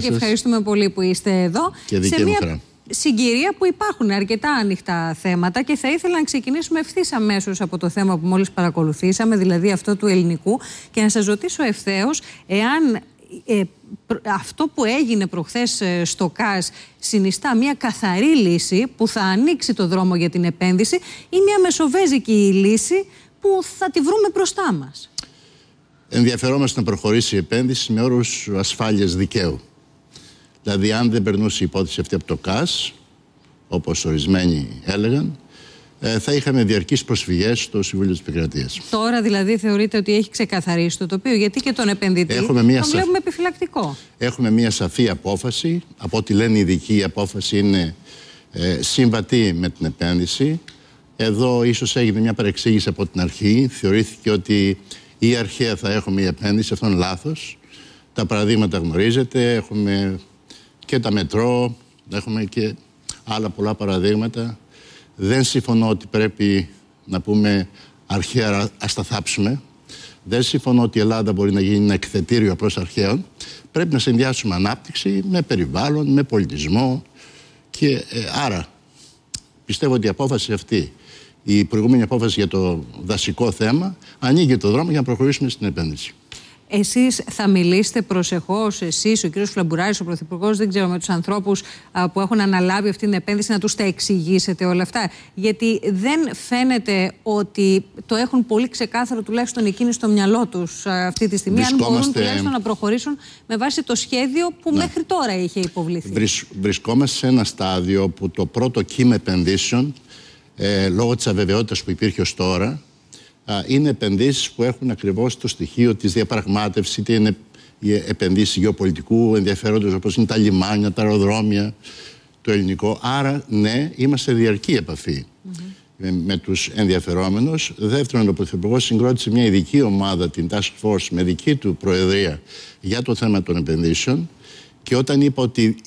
και ευχαριστούμε πολύ που είστε εδώ. Και δική μου χαρά. Συγκυρία που υπάρχουν αρκετά ανοιχτά θέματα και θα ήθελα να ξεκινήσουμε ευθύς αμέσως από το θέμα που μόλις παρακολουθήσαμε, δηλαδή αυτό του ελληνικού, και να σας ρωτήσω ευθέως εάν αυτό που έγινε προχθές στο ΚΑΣ συνιστά μια καθαρή λύση που θα ανοίξει το δρόμο για την επένδυση ή μια μεσοβέζικη λύση που θα τη βρούμε μπροστά μας. Ενδιαφερόμαστε να προχωρήσει η επένδυση με όρους ασφάλειας δικαίου. Δηλαδή, αν δεν περνούσε η υπόθεση αυτή από το ΚΑΣ, όπως ορισμένοι έλεγαν, θα είχαμε διαρκείς προσφυγές στο Συμβούλιο της Επικρατείας. Τώρα δηλαδή θεωρείτε ότι έχει ξεκαθαρίσει το τοπίο, γιατί και τον επενδυτή τον βλέπουμε επιφυλακτικό. Έχουμε μια σαφή απόφαση. Από ό,τι λένε οι ειδικοί, η απόφαση είναι συμβατή με την επένδυση. Εδώ ίσως έγινε μια παρεξήγηση από την αρχή. Θεωρήθηκε ότι ή αρχαία θα έχουμε η επένδυση. Αυτό είναι λάθος. Τα παραδείγματα γνωρίζετε. Έχουμε και τα μετρό, έχουμε και άλλα πολλά παραδείγματα. Δεν συμφωνώ ότι πρέπει να πούμε αρχαία ας τα θάψουμε. Δεν συμφωνώ ότι η Ελλάδα μπορεί να γίνει ένα εκθετήριο απλώς αρχαίων. Πρέπει να συνδυάσουμε ανάπτυξη με περιβάλλον, με πολιτισμό. Και άρα πιστεύω ότι η απόφαση αυτή, η προηγούμενη απόφαση για το δασικό θέμα, ανοίγει το δρόμο για να προχωρήσουμε στην επένδυση. Εσείς θα μιλήσετε προσεχώς, εσείς, ο κύριος Φλαμπουράρης, ο Πρωθυπουργός, δεν ξέρω, με τους ανθρώπους που έχουν αναλάβει αυτή την επένδυση, να τους τα εξηγήσετε όλα αυτά? Γιατί δεν φαίνεται ότι το έχουν πολύ ξεκάθαρο, τουλάχιστον εκείνοι στο μυαλό τους αυτή τη στιγμή, αν μπορούν τουλάχιστον να προχωρήσουν με βάση το σχέδιο που μέχρι τώρα είχε υποβληθεί. Βρισκόμαστε σε ένα στάδιο που το πρώτο κύμα επενδύσεων, λόγω της αβεβαιότητας που υπήρχε ως τώρα, είναι επενδύσεις που έχουν ακριβώς το στοιχείο της διαπραγμάτευσης, είτε είναι επενδύσεις γεωπολιτικού ενδιαφέροντος, όπως είναι τα λιμάνια, τα αεροδρόμια, το ελληνικό. Άρα, ναι, είμαστε σε διαρκή επαφή με τους ενδιαφερόμενους. Δεύτερον, ο Πρωθυπουργός συγκρότησε μια ειδική ομάδα, την Task Force, με δική του προεδρία για το θέμα των επενδύσεων. Και όταν είπα ότι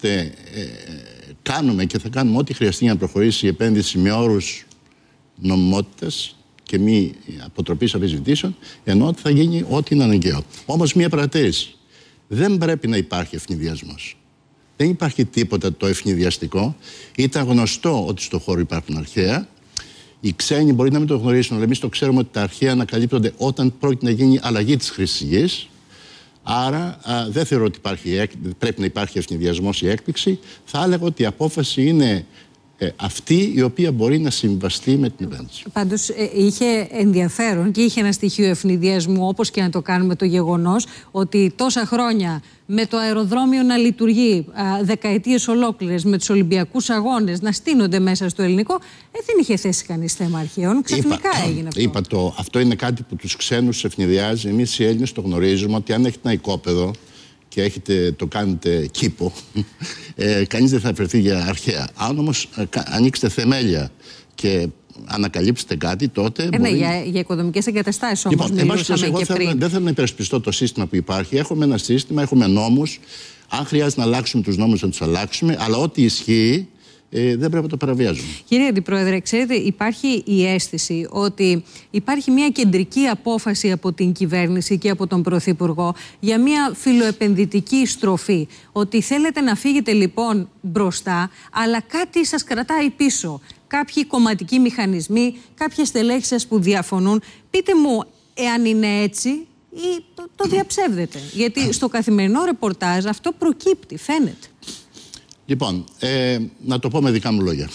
κάνουμε και θα κάνουμε ό,τι χρειαστεί για να προχωρήσει η επένδυση με όρους νομιμότητας και μη αποτροπής αμφισβητήσεων, ενώ ότι θα γίνει ό,τι είναι αναγκαίο. Όμως, μία παρατήρηση. Δεν πρέπει να υπάρχει ευνηδιασμός. Δεν υπάρχει τίποτα το ευνηδιαστικό. Ήταν γνωστό ότι στο χώρο υπάρχουν αρχαία. Οι ξένοι μπορεί να μην το γνωρίσουν, αλλά εμείς το ξέρουμε ότι τα αρχαία ανακαλύπτονται όταν πρόκειται να γίνει αλλαγή της χρήσης γης. Άρα, δεν θεωρώ ότι πρέπει να υπάρχει ευνηδιασμός ή έκπληξη. Θα έλεγα ότι η απόφαση είναι αυτή η οποία μπορεί να συμβαστεί με την επένδυση. Πάντως είχε ενδιαφέρον και είχε ένα στοιχείο ευνηδιασμού, όπως και να το κάνουμε, το γεγονός ότι τόσα χρόνια με το αεροδρόμιο να λειτουργεί δεκαετίες ολόκληρες, με τους Ολυμπιακούς Αγώνες να στείνονται μέσα στο ελληνικό, δεν είχε θέσει κανείς θέμα αρχαίων. Ξαφνικά έγινε αυτό. Αυτό είναι κάτι που τους ξένους ευνηδιάζει. Εμείς οι Έλληνες το γνωρίζουμε ότι αν έχετε ένα οικόπεδο και το κάνετε κήπο, κανείς δεν θα αφαιρθεί για αρχαία. Αν όμως ανοίξετε θεμέλια και ανακαλύψετε κάτι, τότε μπορεί... για οικοδομικές εγκαταστάσεις όμως μιλούσαμε και πριν. Δεν θέλω να υπερασπιστώ το σύστημα που υπάρχει. Έχουμε ένα σύστημα, έχουμε νόμους. Αν χρειάζεται να αλλάξουμε τους νόμους, να τους αλλάξουμε. Αλλά ό,τι ισχύει, δεν πρέπει να το παραβιάζουμε. Κύριε Αντιπρόεδρε, ξέρετε, υπάρχει η αίσθηση ότι υπάρχει μια κεντρική απόφαση από την κυβέρνηση και από τον Πρωθυπουργό για μια φιλοεπενδυτική στροφή. Ότι θέλετε να φύγετε λοιπόν μπροστά, αλλά κάτι σας κρατάει πίσω. Κάποιοι κομματικοί μηχανισμοί, κάποιες στελέχη σας που διαφωνούν. Πείτε μου, εάν είναι έτσι ή το διαψεύδετε? Γιατί στο καθημερινό ρεπορτάζ αυτό προκύπτει, φαίνεται. Λοιπόν, να το πω με δικά μου λόγια.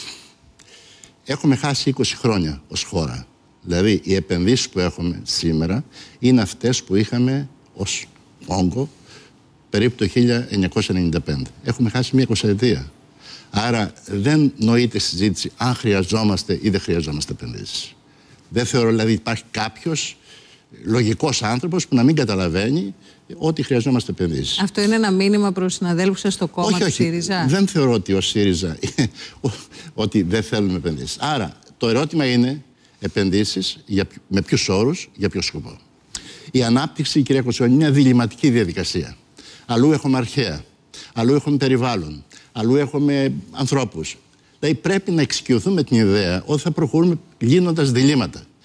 Έχουμε χάσει 20 χρόνια ως χώρα. Δηλαδή, οι επενδύσεις που έχουμε σήμερα είναι αυτές που είχαμε ως όγκο περίπου το 1995. Έχουμε χάσει μια 20ετία. Άρα δεν νοείται συζήτηση αν χρειαζόμαστε ή δεν χρειαζόμαστε επενδύσεις. Δεν θεωρώ, δηλαδή, υπάρχει κάποιος λογικός άνθρωπος που να μην καταλαβαίνει ότι χρειαζόμαστε επενδύσεις. Αυτό είναι ένα μήνυμα προς τους συναδέλφους σας στο κόμμα του ΣΥΡΙΖΑ? Δεν θεωρώ ότι ο ΣΥΡΙΖΑ ότι δεν θέλουμε επενδύσεις. Άρα το ερώτημα είναι επενδύσεις με ποιους όρους, για ποιο σκοπό. Η ανάπτυξη, κυρία Κοτσόνη, είναι μια διλημματική διαδικασία. Αλλού έχουμε αρχαία, αλλού έχουμε περιβάλλον, αλλού έχουμε ανθρώπους. Δηλαδή πρέπει να εξοικειωθούμε την ιδέα ότι θα προχωρούμε λύνοντας διλήμματα.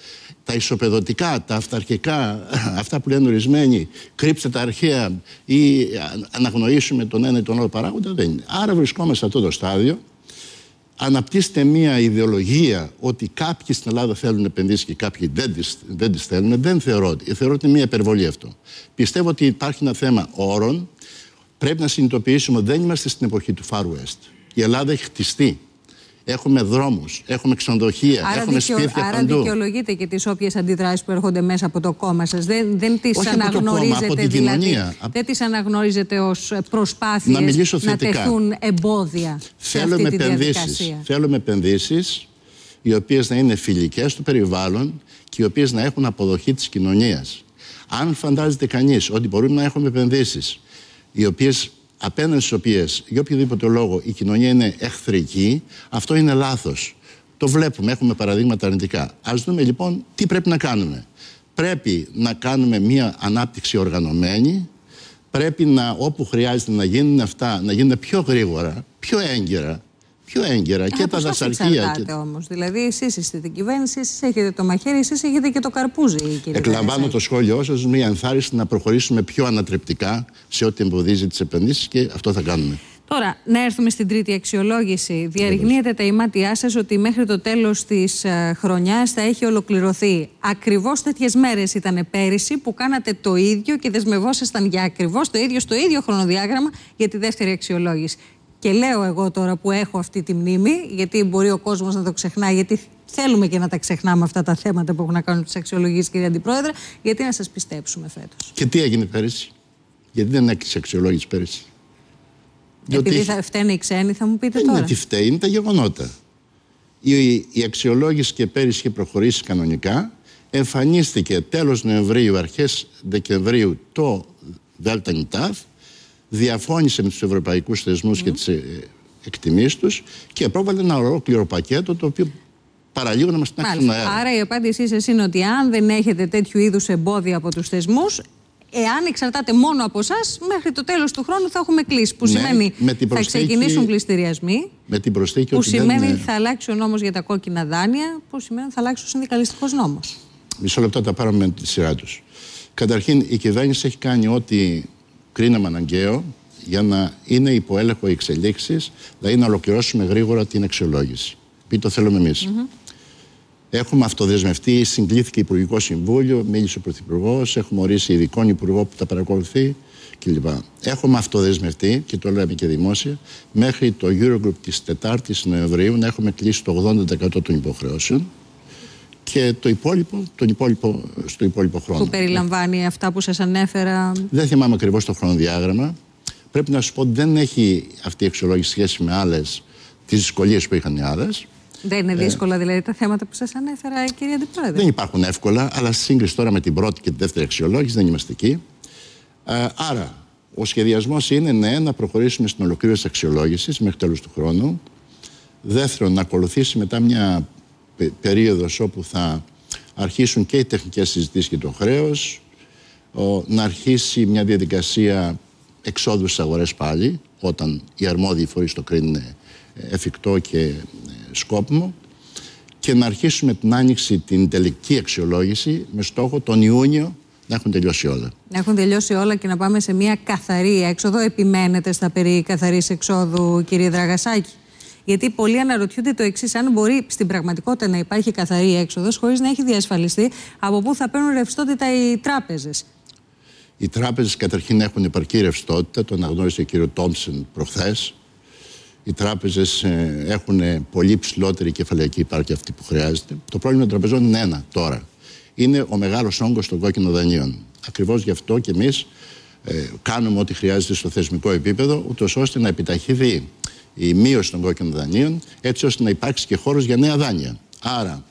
τα ισοπεδωτικά, τα αυταρχικά, αυτά που λένε ορισμένοι, κρύψτε τα αρχαία ή αναγνωρίσουμε τον ένα ή τον άλλο παράγοντα, δεν είναι. Άρα βρισκόμαστε σε αυτό το στάδιο. Αναπτύσσεται μια ιδεολογία ότι κάποιοι στην Ελλάδα θέλουν επενδύσεις και κάποιοι δεν τις θέλουν. Δεν θεωρώ ότι είναι μια υπερβολή αυτό. Πιστεύω ότι υπάρχει ένα θέμα όρων. Πρέπει να συνειδητοποιήσουμε ότι δεν είμαστε στην εποχή του Far West. Η Ελλάδα έχει χτιστεί. Έχουμε δρόμους, έχουμε ξενοδοχεία, έχουμε σπίτια παντού. Άρα δικαιολογείτε και τις όποιες αντιδράσεις που έρχονται μέσα από το κόμμα σας. Δεν τις αναγνωρίζετε δηλαδή. Δεν τις αναγνωρίζετε ως προσπάθειες να τεθούν εμπόδια σε αυτή τη διαδικασία. Θέλουμε επενδύσεις οι οποίες να είναι φιλικές στο περιβάλλον και οι οποίες να έχουν αποδοχή της κοινωνίας. Αν φαντάζεται κανείς ότι μπορούμε να έχουμε επενδύσεις οι οποίες, απέναντι στις οποίες για οποιοδήποτε λόγο η κοινωνία είναι εχθρική, αυτό είναι λάθος. Το βλέπουμε, έχουμε παραδείγματα αρνητικά. Ας δούμε λοιπόν τι πρέπει να κάνουμε. Πρέπει να κάνουμε μια ανάπτυξη οργανωμένη, πρέπει να, όπου χρειάζεται να γίνουν αυτά, να γίνουν πιο γρήγορα, πιο έγκαιρα. Και τα δασαρκία. Εξαρτάται όμως. Δηλαδή, εσείς είστε την κυβέρνηση, εσείς έχετε το μαχαίρι, εσείς έχετε και το καρπούζι, κύριε. Εκλαμβάνω το σχόλιο σας, μια ενθάρρυνση να προχωρήσουμε πιο ανατρεπτικά σε ό,τι εμποδίζει τις επενδύσεις και αυτό θα κάνουμε. Τώρα, να έρθουμε στην τρίτη αξιολόγηση. Διαρριγνύεται τα ημάτια σας ότι μέχρι το τέλος της χρονιάς θα έχει ολοκληρωθεί. Ακριβώς τέτοιες μέρες ήταν πέρυσι που κάνατε το ίδιο και δεσμευόσασταν για ακριβώς το ίδιο, στο ίδιο χρονοδιάγραμμα για τη δεύτερη αξιολόγηση. Και λέω εγώ τώρα που έχω αυτή τη μνήμη, γιατί μπορεί ο κόσμος να το ξεχνάει, γιατί θέλουμε και να τα ξεχνάμε αυτά τα θέματα που έχουν να κάνουν τις αξιολογήσεις, κύριε Αντιπρόεδρε, γιατί να σας πιστέψουμε φέτος. Και τι έγινε πέρυσι, γιατί δεν έκλεισε αξιολόγηση πέρυσι. Επειδή θα φταίνε οι ξένοι, θα μου πείτε τώρα. Δεν είναι τι φταίει, είναι τα γεγονότα. Η αξιολόγηση και πέρυσι είχε προχωρήσει κανονικά. Εμφανίστηκε τέλος Νοεμβρίου, αρχές Δεκεμβρίου το ΔΝΤ. Διαφώνησε με τους ευρωπαϊκούς θεσμούς και τις εκτιμήσεις τους και πρόβαλε ένα ολόκληρο πακέτο το οποίο παραλίγο να μας τάξει αέρα. Άρα η απάντησή σας είναι ότι αν δεν έχετε τέτοιου είδους εμπόδια από τους θεσμούς, εάν εξαρτάται μόνο από εσάς, μέχρι το τέλος του χρόνου θα έχουμε κλείσει. Που σημαίνει θα ξεκινήσουν πληστηριασμοί, με την προσθήκη που σημαίνει θα αλλάξει ο νόμος για τα κόκκινα δάνεια, που σημαίνει θα αλλάξει ο συνδικαλιστικός νόμος. Μισό λεπτό, τα πάρουμε με τη σειρά τους. Καταρχήν, η κυβέρνηση έχει κάνει ό,τι κρίναμε αναγκαίο για να είναι υπό έλεγχο οι εξελίξεις, δηλαδή να ολοκληρώσουμε γρήγορα την αξιολόγηση. Επειδή το θέλουμε εμείς. Έχουμε αυτοδεσμευτεί, συγκλήθηκε Υπουργικό Συμβούλιο, μίλησε ο Πρωθυπουργός, έχουμε ορίσει ειδικών υπουργό που τα παρακολουθεί κλπ. Έχουμε αυτοδεσμευτεί, και το λέμε και δημόσια, μέχρι το Eurogroup της 4ης Νοεμβρίου να έχουμε κλείσει το 80% των υποχρεώσεων και το υπόλοιπο, στο υπόλοιπο χρόνο. Που περιλαμβάνει αυτά που σας ανέφερα. Δεν θυμάμαι ακριβώς το χρονοδιάγραμμα. Πρέπει να σου πω ότι δεν έχει αυτή η αξιολόγηση σχέση με άλλες, τις δυσκολίες που είχαν οι άλλες. Δεν είναι δύσκολα δηλαδή τα θέματα που σας ανέφερα, κύριε Αντιπρόεδρε. Δεν υπάρχουν εύκολα, αλλά στη σύγκριση τώρα με την πρώτη και τη δεύτερη αξιολόγηση δεν είμαστε εκεί. Άρα, ο σχεδιασμός είναι να προχωρήσουμε στην ολοκλήρωση της αξιολόγησης μέχρι τέλος του χρόνου. Δεύτερον, να ακολουθήσει μετά μια περίοδος όπου θα αρχίσουν και οι τεχνικές συζητήσεις για το χρέος, να αρχίσει μια διαδικασία εξόδου στις αγορές πάλι, όταν οι αρμόδιοι φορείς το κρίνουν εφικτό και σκόπιμο, και να αρχίσουμε την άνοιξη την τελική αξιολόγηση με στόχο τον Ιούνιο να έχουν τελειώσει όλα. Να έχουν τελειώσει όλα και να πάμε σε μια καθαρή έξοδο. Επιμένετε στα περί καθαρής εξόδου, κύριε Δραγασάκη? Γιατί πολλοί αναρωτιούνται το εξής: αν μπορεί στην πραγματικότητα να υπάρχει καθαρή έξοδος χωρίς να έχει διασφαλιστεί από πού θα παίρνουν ρευστότητα οι τράπεζες. Οι τράπεζες καταρχήν έχουν επαρκή ρευστότητα, το αναγνώρισε ο κύριο Τόμψεν προχθές. Οι τράπεζες έχουν πολύ ψηλότερη κεφαλαιακή υπάρκεια αυτή που χρειάζεται. Το πρόβλημα των τραπεζών είναι ένα τώρα. Είναι ο μεγάλος όγκος των κόκκινων δανείων. Ακριβώς γι' αυτό και εμείς κάνουμε ό,τι χρειάζεται στο θεσμικό επίπεδο, ούτως ώστε να επιταχυνθεί η μείωση των κόκκινων δανείων, έτσι ώστε να υπάρξει και χώρος για νέα δάνεια. Άρα,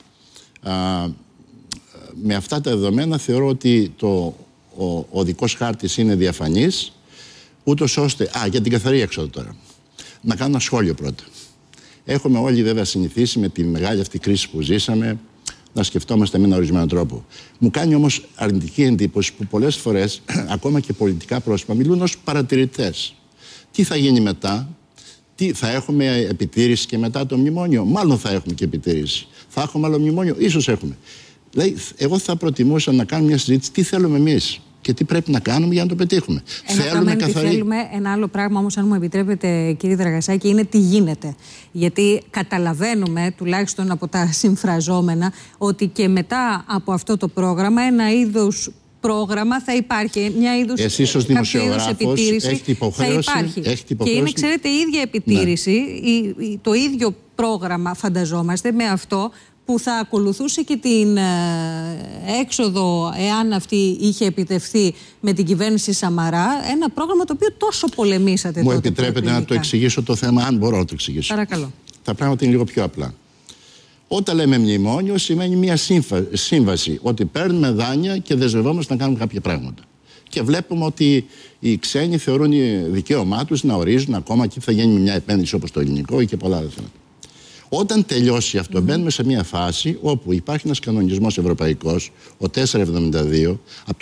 με αυτά τα δεδομένα θεωρώ ότι ο δικός χάρτης είναι διαφανής, ούτως ώστε... για την καθαρή έξοδο τώρα. Να κάνω ένα σχόλιο πρώτα. Έχουμε όλοι βέβαια συνηθίσει με τη μεγάλη αυτή κρίση που ζήσαμε να σκεφτόμαστε με έναν ορισμένο τρόπο. Μου κάνει όμως αρνητική εντύπωση που πολλές φορές ακόμα και πολιτικά πρόσωπα μιλούν ως παρατηρητές. Τι θα γίνει μετά? Θα έχουμε επιτήρηση και μετά το μνημόνιο? Μάλλον θα έχουμε και επιτήρηση. Θα έχουμε άλλο μνημόνιο? Ίσως έχουμε. Δηλαδή, εγώ θα προτιμούσα να κάνουμε μια συζήτηση τι θέλουμε εμείς και τι πρέπει να κάνουμε για να το πετύχουμε. Θέλουμε ένα άλλο πράγμα όμως, αν μου επιτρέπετε, κύριε Δραγασάκη, είναι τι γίνεται. Γιατί καταλαβαίνουμε, τουλάχιστον από τα συμφραζόμενα, ότι και μετά από αυτό το πρόγραμμα ένα είδος πρόγραμμα θα υπάρχει, μια είδους επιτήρηση έχετε υποχρέωση, θα υπάρχει. Και είναι, ξέρετε, η ίδια επιτήρηση, ναι. Το ίδιο πρόγραμμα φανταζόμαστε με αυτό που θα ακολουθούσε και την έξοδο, εάν αυτή είχε επιτευχθεί με την κυβέρνηση Σαμαρά, ένα πρόγραμμα το οποίο τόσο πολεμήσατε. Μου επιτρέπετε να το εξηγήσω το θέμα, αν μπορώ να το εξηγήσω. Παρακαλώ. Τα πράγματα είναι λίγο πιο απλά. Όταν λέμε μνημόνιο, σημαίνει μια σύμβαση, ότι παίρνουμε δάνεια και δεσμευόμαστε να κάνουμε κάποια πράγματα. Και βλέπουμε ότι οι ξένοι θεωρούν δικαίωμά τους να ορίζουν ακόμα και θα γίνει μια επένδυση όπως το ελληνικό ή και πολλά άλλα θέματα. Όταν τελειώσει αυτό, μπαίνουμε σε μια φάση όπου υπάρχει ένας κανονισμός ευρωπαϊκός, ο 472,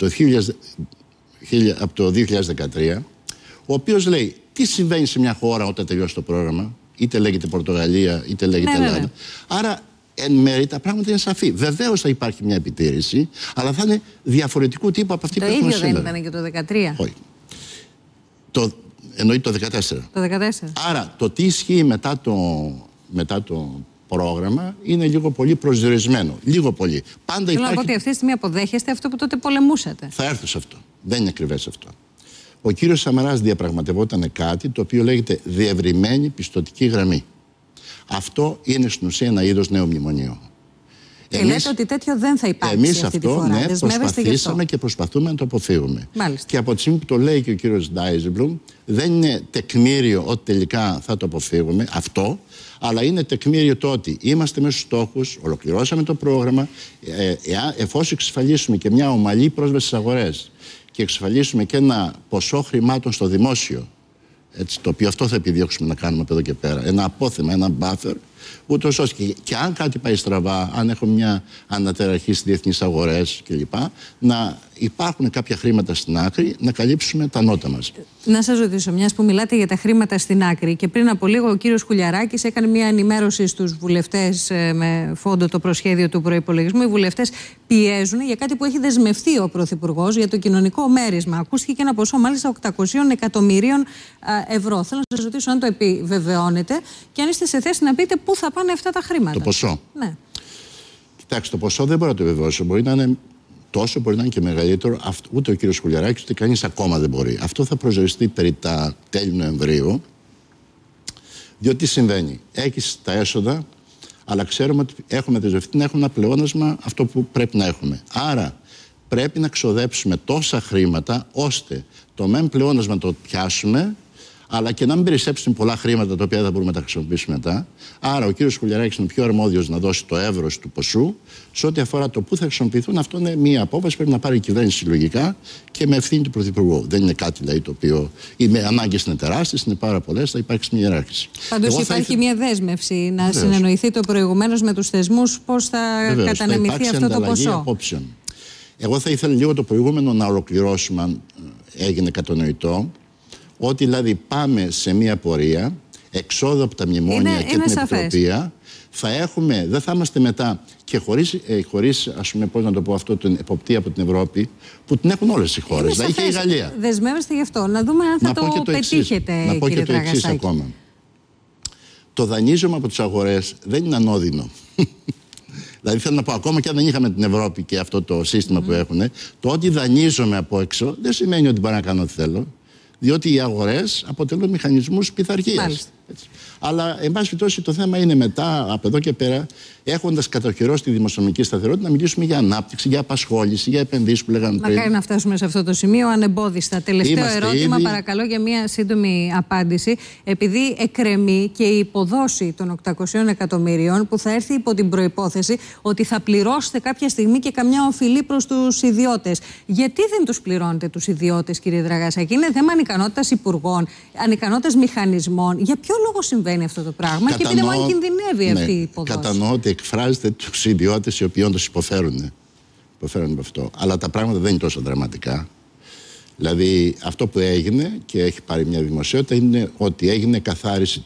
από το 2013, ο οποίος λέει τι συμβαίνει σε μια χώρα όταν τελειώσει το πρόγραμμα, είτε λέγεται Πορτογαλία, είτε λέγεται Ελλάδα. Ναι. Άρα, εν μέρει τα πράγματα είναι σαφή. Βεβαίως θα υπάρχει μια επιτήρηση, αλλά θα είναι διαφορετικού τύπου από αυτή που έχουμε σήμερα. Το ίδιο δεν ήταν και το 2013. Όχι. Εννοεί το 2014. Το 2014. Άρα, το τι ισχύει μετά το πρόγραμμα είναι λίγο πολύ προσδιορισμένο. Λίγο πολύ. Πάντα θέλω να πω ότι αυτή τη στιγμή αποδέχεστε αυτό που τότε πολεμούσατε. Θα έρθω σε αυτό. Δεν είναι ακριβές αυτό. Ο κύριος Σαμαράς διαπραγματευόταν κάτι το οποίο λέγεται διευρυμένη πιστωτική γραμμή. Αυτό είναι στην ουσία ένα είδος νέου μνημονίου. Και λέτε ότι τέτοιο δεν θα υπάρξει αυτή τη φορά. Εμείς αυτό προσπαθήσαμε και προσπαθούμε να το αποφύγουμε. Μάλιστα. Και από τη στιγμή που το λέει και ο κύριος Ντάιζεμπλουμ, δεν είναι τεκμήριο ότι τελικά θα το αποφύγουμε αυτό, αλλά είναι τεκμήριο το ότι είμαστε μέσα στους στόχους, ολοκληρώσαμε το πρόγραμμα, εφόσον εξασφαλίσουμε και μια ομαλή πρόσβαση στις αγορές και εξασφαλίσουμε και ένα ποσό χρημάτων στο δημόσιο, έτσι, το οποίο αυτό θα επιδιώξουμε να κάνουμε από εδώ και πέρα, ένα απόθεμα, ένα buffer, ούτως ώστε και αν κάτι πάει στραβά, αν έχουμε μια ανατεραρχή στις διεθνείς αγορές κλπ., να υπάρχουν κάποια χρήματα στην άκρη να καλύψουμε τα νότα μας. Να σας ρωτήσω, μιας που μιλάτε για τα χρήματα στην άκρη, και πριν από λίγο ο κύριος Χουλιαράκης έκανε μια ενημέρωση στους βουλευτές με φόντο το προσχέδιο του προϋπολογισμού. Οι βουλευτές πιέζουν για κάτι που έχει δεσμευτεί ο Πρωθυπουργός, για το κοινωνικό μέρισμα. Ακούστηκε και ένα ποσό μάλιστα 800 εκατομμυρίων ευρώ. Θέλω να σας ρωτήσω αν το επιβεβαιώνετε και αν είστε σε θέση να πείτε πού θα πάνε αυτά τα χρήματα. Το ποσό. Ναι. Κοιτάξτε, το ποσό δεν μπορώ να το επιβεβαιώσω. Μπορεί να είναι τόσο, μπορεί να είναι και μεγαλύτερο. Ούτε ο κύριος Χουλιαράκης, ούτε κανείς ακόμα δεν μπορεί. Αυτό θα προσδιοριστεί περί τα τέλη Νοεμβρίου. Διότι τι συμβαίνει. Έχεις τα έσοδα, αλλά ξέρουμε ότι έχουμε δεσμευτεί να έχουμε ένα πλεόνασμα αυτό που πρέπει να έχουμε. Άρα πρέπει να ξοδέψουμε τόσα χρήματα ώστε το μεν πλεόνασμα να το πιάσουμε, αλλά και να μην περισσέψουν πολλά χρήματα τα οποία θα μπορούμε να τα χρησιμοποιήσουμε μετά. Άρα ο κύριος Χουλιαράκης είναι πιο αρμόδιος να δώσει το εύρος του ποσού. Σε ό,τι αφορά το πού θα χρησιμοποιηθούν, αυτό είναι μια απόφαση που πρέπει να πάρει η κυβέρνηση συλλογικά και με ευθύνη του Πρωθυπουργού. Δεν είναι κάτι δηλαδή, το οποίο. Οι ανάγκες είναι τεράστιες, είναι πάρα πολλές, θα υπάρξει μια ιεράρχηση. Πάντως υπάρχει μια δέσμευση να συνεννοηθείτε προηγουμένως με τους θεσμούς πώς θα κατανεμηθεί αυτό το ποσό. Απόψεων. Εγώ θα ήθελα λίγο το προηγούμενο να ολοκληρώσουμε, αν έγινε κατανοητό. Ότι δηλαδή πάμε σε μια πορεία εξόδου από τα μνημόνια και την επιτροπή, θα έχουμε, δεν θα είμαστε μετά και χωρίς ας πούμε, πώς να το πω αυτό, την εποπτεία από την Ευρώπη που την έχουν όλες οι χώρες, δηλαδή και η Γαλλία. Δεσμεύεστε γι' αυτό, να δούμε αν θα το πετύχετε, να πω και το εξής ακόμα. Το δανείζομαι από τις αγορές δεν είναι ανώδυνο. Δηλαδή θέλω να πω, ακόμα και αν δεν είχαμε την Ευρώπη και αυτό το σύστημα που έχουν, το ότι δανείζομαι από έξω δεν σημαίνει ότι μπορώ να κάνω ό,τι θέλω. Διότι οι αγορές αποτελούν μηχανισμούς πειθαρχίας. Αλλά, εν πάση περιπτώσει, το θέμα είναι μετά, από εδώ και πέρα, έχοντας κατοχυρώσει τη δημοσιονομική σταθερότητα, να μιλήσουμε για ανάπτυξη, για απασχόληση, για επενδύσεις που λέγαμε πριν. Μακάρι να φτάσουμε σε αυτό το σημείο ανεμπόδιστα. Τελευταίο ερώτημα, παρακαλώ, για μια σύντομη απάντηση. Επειδή εκκρεμεί και η υποδόση των 800 εκατομμυρίων, που θα έρθει υπό την προϋπόθεση ότι θα πληρώσετε κάποια στιγμή και καμιά οφειλή προς τους ιδιώτες. Γιατί δεν τους πληρώνετε τους ιδιώτες, κύριε Δραγασάκη? Είναι θέμα ανικανότητας υπουργών, ανικανότητας μηχανισμών. Για ποιο λόγο συμβαίνει αυτό το πράγμα? Και επειδή μόνο κινδυνεύει αυτή η υποδόση. Κατανοώ ότι εκφράζεται τους ιδιώτες οι οποίοι όντως υποφέρουν από αυτό. Αλλά τα πράγματα δεν είναι τόσο δραματικά. Δηλαδή αυτό που έγινε και έχει πάρει μια δημοσιότητα είναι ότι έγινε καθάριση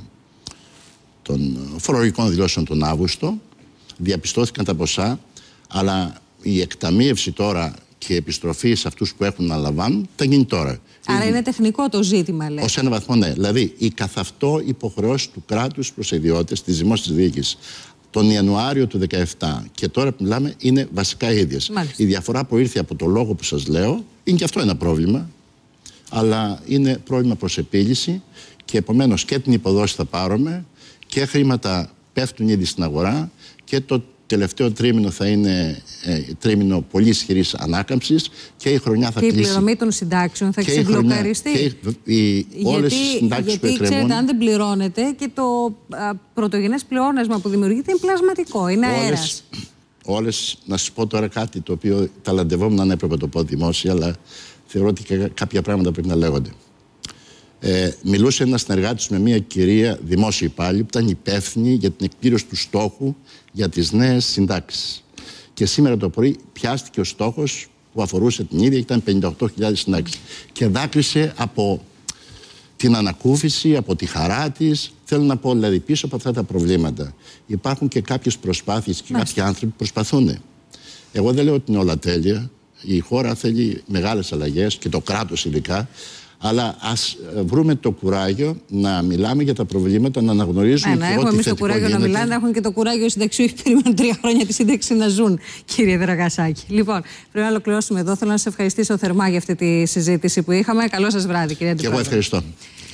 των φορολογικών δηλώσεων τον Αύγουστο. Διαπιστώθηκαν τα ποσά, Αλλά η εκταμείευση τώρα και η επιστροφή σε αυτούς που έχουν να λαμβάνουν θα γίνει τώρα. Άρα είναι τεχνικό το ζήτημα, λέει. Ως ένα βαθμό, ναι. Δηλαδή, η καθ' αυτό υποχρεώση του κράτους προς ιδιώτες της δημόσιας διοίκησης τον Ιανουάριο του 2017 και τώρα που μιλάμε είναι βασικά ίδιες. Η διαφορά που ήρθε από το λόγο που σας λέω είναι και αυτό ένα πρόβλημα, αλλά είναι πρόβλημα προς επίλυση και επομένως και την υποδόση θα πάρουμε και χρήματα πέφτουν ήδη στην αγορά και το τελευταίο τρίμηνο θα είναι τρίμηνο πολύ ισχυρής ανάκαμψης και η χρονιά θα κλείσει. Και η πληρωμή των συντάξεων θα ξεμπλοκαριστεί. Όλες οι συντάξεις που εκκρεμούν. Ξέρετε, αν δεν πληρώνεται και το πρωτογενές πλεόνασμα που δημιουργείται είναι πλασματικό, είναι αέρας. Όλες, να σας πω τώρα κάτι το οποίο ταλαντευόμουν αν έπρεπε να το πω δημόσια, αλλά θεωρώ ότι και κάποια πράγματα πρέπει να λέγονται. Μιλούσε ένας συνεργάτης με μια κυρία δημόσια υπάλληλη που ήταν υπεύθυνη για την εκπλήρωση του στόχου για τις νέες συντάξεις. Και σήμερα το πρωί πιάστηκε ο στόχος που αφορούσε την ίδια, ήταν 58.000 συντάξεις. Και δάκρυσε από την ανακούφιση, από τη χαρά της. Θέλω να πω, δηλαδή, πίσω από αυτά τα προβλήματα υπάρχουν και κάποιες προσπάθειες και κάποιοι άνθρωποι που προσπαθούν. Εγώ δεν λέω ότι είναι όλα τέλεια. Η χώρα θέλει μεγάλες αλλαγές και το κράτος ειδικά. Αλλά ας βρούμε το κουράγιο να μιλάμε για τα προβλήματα, να αναγνωρίζουμε να έχουμε εμείς το κουράγιο να μιλάμε, να έχουν και το κουράγιο οι συνταξιούχοι που περιμένουν 3 χρόνια τη σύνταξη να ζουν, κύριε Δραγασάκη. Λοιπόν, πρέπει να ολοκληρώσουμε εδώ. Θέλω να σας ευχαριστήσω θερμά για αυτή τη συζήτηση που είχαμε. Καλό σας βράδυ, κύριε Αντιπρόεδρε. Και εγώ ευχαριστώ.